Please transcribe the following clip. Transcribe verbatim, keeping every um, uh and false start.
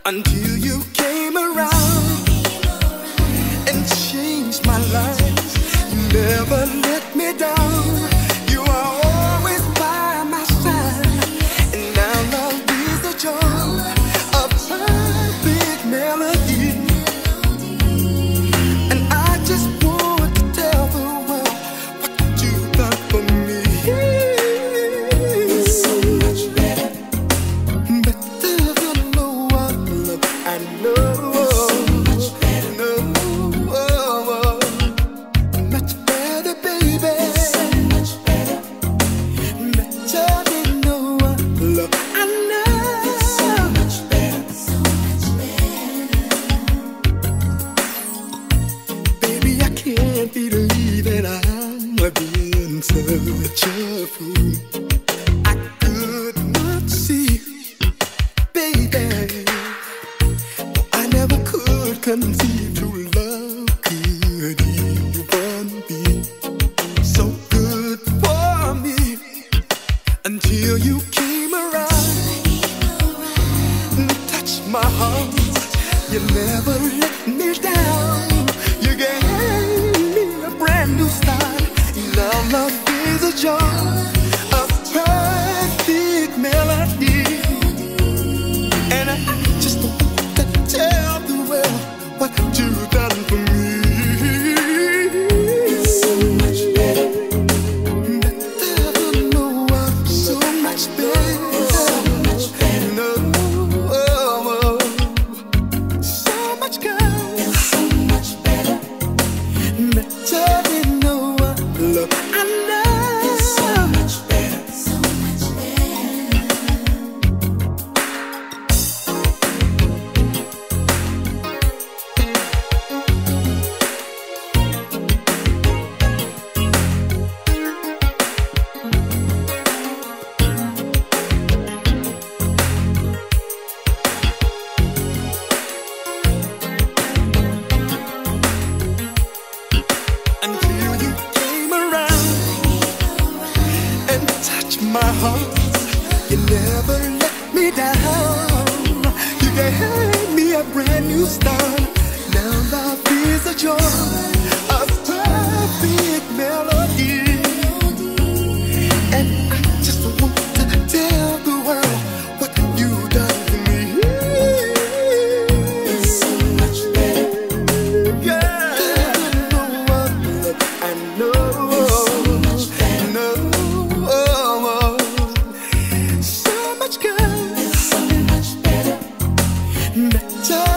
until you came around and changed my life. You never let me down. You are always by my side, and now love is the joy of perfect melody. And I just want to tell the world what you've done for me. It's so much better, better than no other I know. So much better, no, much better, baby. So much better, better than no other I know. So much better, so much better. Baby, I can't believe that I'm being such a fool. I could not see, baby. I never could conceive true love could even be so good for me until you came around and touched my heart. You never let me down. You gave me a brand new start. Now love is a joy of perfect melody. And I just want to tell the world what you've done for me. So much better, better than no one. So much better, so much better. No, oh, oh. So much good, so much better, better than no one. Look, I know. So much better, so much better. Until you came around and touched my heart. You never let me down. You gave me a brand new start. Now love is a joy of perfect melody. And I just want to tell the world what you've done for me. It's so much better, yeah, than no other I know. So much better, no, oh, oh. So much good, so much better, better